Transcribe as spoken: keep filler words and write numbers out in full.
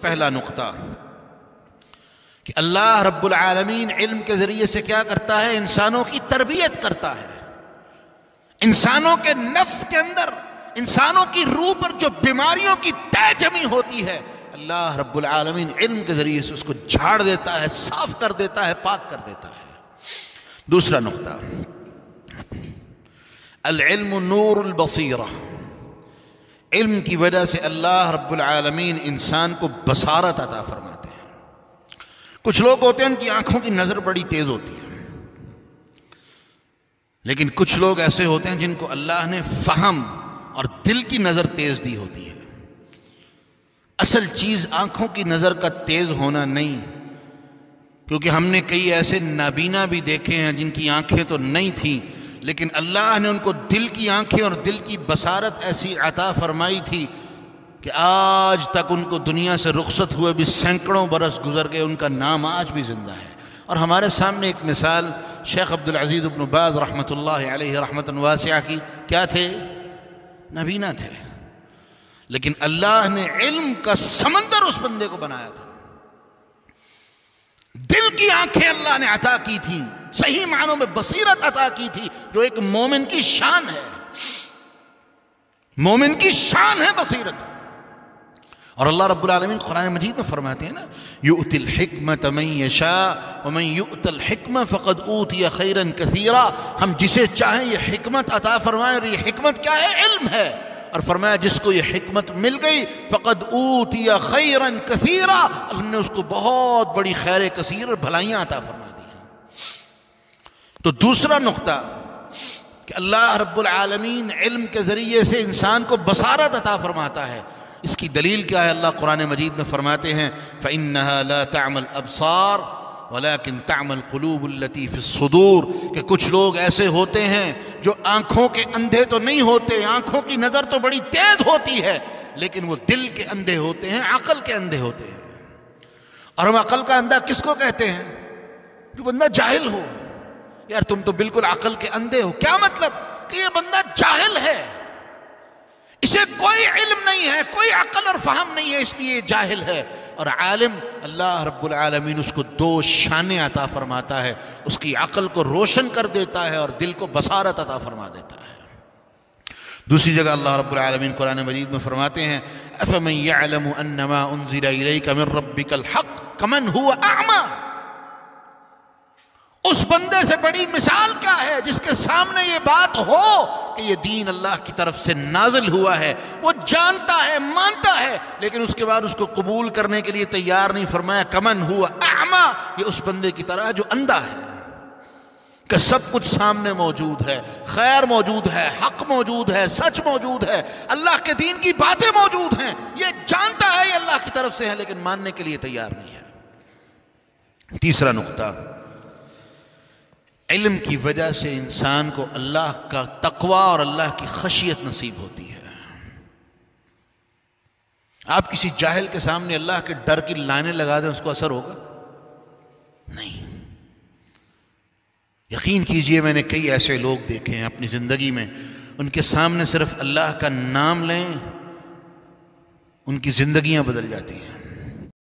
پہلا نقطہ کہ اللہ رب العالمین علم کے ذریعے سے کیا کرتا ہے؟ انسانوں کی تربیت کرتا ہے. انسانوں کے نفس کے اندر، انسانوں کی روح پر جو بیماریوں کی تہ جمی ہوتی ہے، اللہ رب العالمین علم کے ذریعے سے اس کو جھاڑ دیتا ہے، صاف کر دیتا ہے، پاک کر دیتا ہے. دوسرا نقطہ، العلم نور البصیرہ. علم کی وجہ سے اللہ رب العالمین انسان کو بصارت عطا فرماتے ہیں. کچھ لوگ ہوتے ہیں ان کی آنکھوں کی نظر بڑی تیز ہوتی ہے، لیکن کچھ لوگ ایسے ہوتے ہیں جن کو اللہ نے فہم اور دل کی نظر تیز دی ہوتی ہے. اصل چیز آنکھوں کی نظر کا تیز ہونا نہیں، کیونکہ ہم نے کئی ایسے نابینا بھی دیکھے ہیں جن کی آنکھیں تو نہیں تھیں، لیکن اللہ نے ان کو دل کی آنکھیں اور دل کی بصارت ایسی عطا فرمائی تھی کہ آج تک ان کو دنیا سے رخصت ہوئے بھی سینکڑوں برس گزر گئے، ان کا نام آج بھی زندہ ہے. اور ہمارے سامنے ایک مثال شیخ عبدالعزیز ابن باز رحمۃ اللہ علیہ رحمۃ واسعہ کی. کیا تھے؟ نابینا تھے، لیکن اللہ نے علم کا سمندر اس بندے کو بنایا تھا. دل کی آنکھیں اللہ نے عطا کی تھی، صحیح معنوں میں بصیرت عطا کی تھی، جو ایک مومن کی شان ہے. مومن کی شان ہے بصیرت. اور اللہ رب العالمین قرآن مجید میں فرماتے ہیں نا، یؤتی الحکمۃ من یشاء ومن یؤت الحکمۃ فقد اوتی خیرا کثیرا. ہم جسے چاہیں یہ حکمت عطا فرمائیں، اور یہ حکمت کیا ہے؟ علم ہے. اور فرمایا جس کو یہ حکمت مل گئی فقد اوتی خیرا کثیرا، ہم نے اس کو بہت بڑی خیر کثیر اور بھلائیاں عطا فرما دی ہیں. تو دوسرا نقطہ کہ اللہ رب العالمین علم کے ذریعے سے انسان کو بصارت عطا فرماتا ہے. اس کی دلیل کیا ہے؟ اللہ قرآن مجید میں فرماتے ہیں فَإِنَّهَا لَا تَعْمَى الْأَبْصَارُ وَلَكِنْ تَعْمَى الْقُلُوبُ الَّتِي فِي الصُّدُورِ. کہ کچھ لوگ ایسے ہوتے ہیں جو آنکھوں کے اندھے تو نہیں ہوتے، آنکھوں کی نظر تو بڑی تیز ہوتی ہے، لیکن وہ دل کے اندھے ہوتے ہیں، عقل کے اندھے ہوتے ہیں. اور ہم عقل کا اندھا کس کو کہتے ہیں؟ جو بندہ جاہل ہو. یار تم تو بالکل عقل کے اندھے ہو. کیا مطلب؟ کہ یہ بندہ جاہل ہے، اسے کوئی علم نہیں ہے، کوئی عقل اور فہم نہیں ہے، اس لیے جاہل ہے. اور عالم، اللہ رب العالمین اس کو دو شانیں عطا فرماتا ہے، اس کی عقل کو روشن کر دیتا ہے اور دل کو بصارت عطا فرما دیتا ہے. دوسری جگہ اللہ رب العالمین قرآن مجید میں فرماتے ہیں أَفَمَنْ يَعْلَمُ أَنَّمَا أُنزِلَ إِلَيْكَ مِنْ رَبِّكَ الْحَقُّ كَمَنْ هُوَ أَعْمَى. اس بندے سے بڑی مثال کیا ہے جس کے سامنے یہ بات ہو کہ یہ دین اللہ کی طرف سے نازل ہوا ہے، وہ جانتا ہے، مانتا ہے، لیکن اس کے بعد اس کو قبول کرنے کے لیے تیار نہیں. فرمایا کمن ہوا اعمیٰ، یہ اس بندے کی طرح جو اندھا ہے کہ سب کچھ سامنے موجود ہے، خیر موجود ہے، حق موجود ہے، سچ موجود ہے، اللہ کے دین کی باتیں موجود ہیں، یہ جانتا ہے یہ اللہ کی طرف سے ہے، لیکن ماننے کے لیے تیار نہیں ہے. تیسرا نقطہ، علم کی وجہ سے انسان کو اللہ کا تقوی اور اللہ کی خشیت نصیب ہوتی ہے. آپ کسی جاہل کے سامنے اللہ کے ڈر کی لائنیں لگا دیں، اس کو اثر ہوگا؟ نہیں. یقین کیجئے میں نے کئی ایسے لوگ دیکھے ہیں اپنی زندگی میں، ان کے سامنے صرف اللہ کا نام لیں ان کی زندگیاں بدل جاتی ہیں.